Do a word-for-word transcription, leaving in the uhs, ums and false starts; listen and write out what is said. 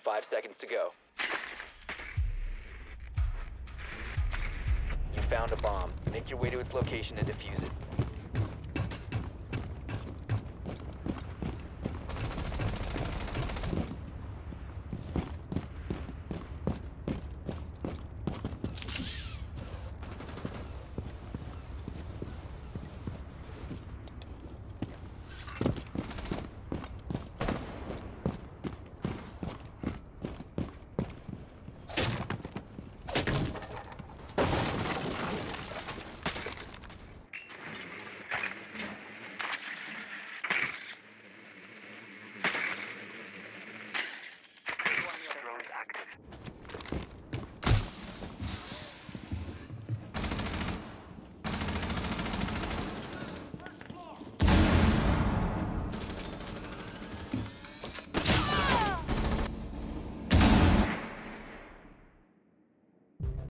Five seconds to go. You found a bomb. Make your way to its location and defuse it.